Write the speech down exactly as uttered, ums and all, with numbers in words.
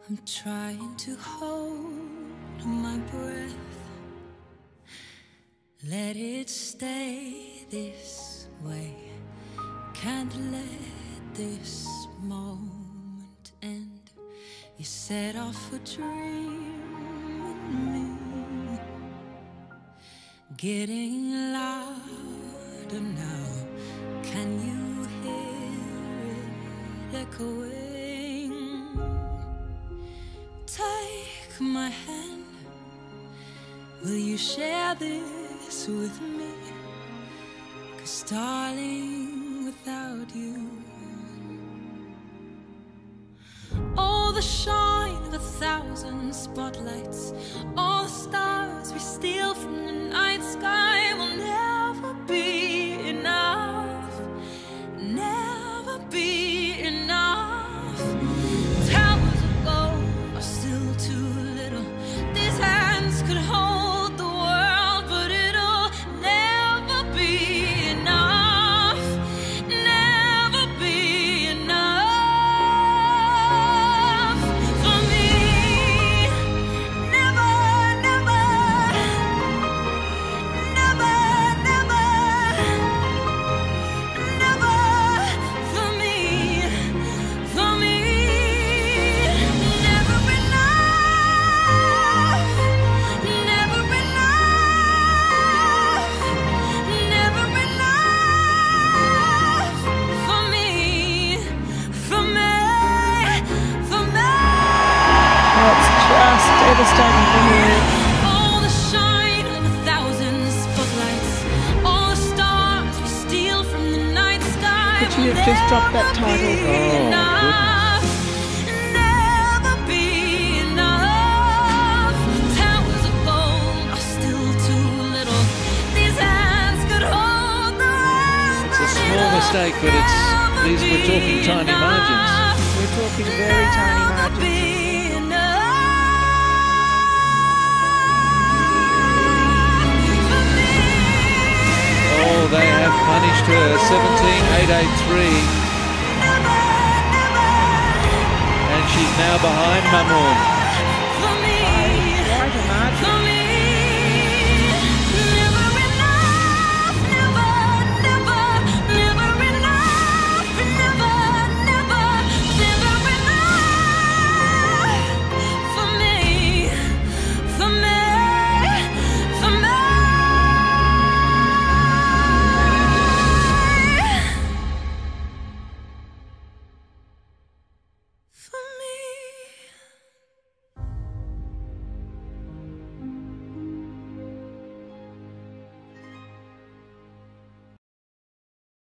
I'm trying to hold my breath. Let it stay this way. Can't let this moment end. You set off a dream in me, getting louder now. Can you hear it echoing? Take my hand. Will you share this with me? 'Cause darling, without you, all the shine of a thousand spotlights, all the stars we steal from the night sky will never be enough, never be enough. Towers of gold are still too little. These hands could hold the world, but it'll never be enough, never be enough for me. Never, never, never, never, never for me, for me. Never enough, never enough, never enough for me, for me, for me. Oh, it's just devastating for her. All the shine of a thousand spotlights, all the stars we steal from the night sky. Could you have just dropped that title? Never be enough, never be enough. Towers of gold are still too little. These hands could hold the world. It's a small mistake, but it's these we're talking tiny margins. We're talking very tiny margins. Oh, they have punished her. seventeen eight eighty-three. And she's now behind Mamoun. Quite a margin.